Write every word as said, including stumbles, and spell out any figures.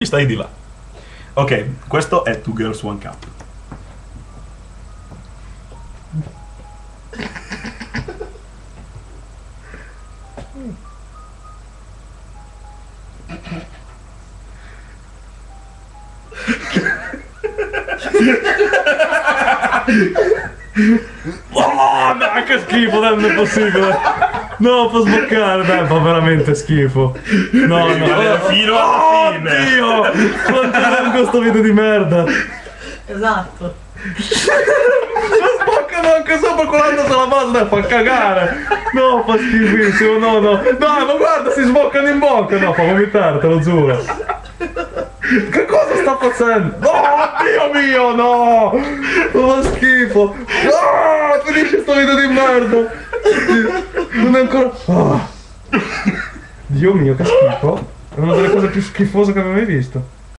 stai di là. Ok, questo è Two Girls One Cup. Oh, dai, che schifo, dai, non è possibile. No, può sboccare, dai, fa veramente schifo. No, no, Guarda, fino alla fine. Dio, quanto è lungo sto video di merda. Esatto. Non sboccano anche sopra quando se la base, dai, fa cagare. No, fa schifissimo, no, no. Dai, ma guarda, si sboccano in bocca. No, fa vomitare, te lo giuro. Che cosa sta facendo? No, Dio mio, no! Fa schifo! No, finisce sto video di merda! Non è ancora... Oh. Dio mio, che schifo! È una delle cose più schifose che avevo mai visto.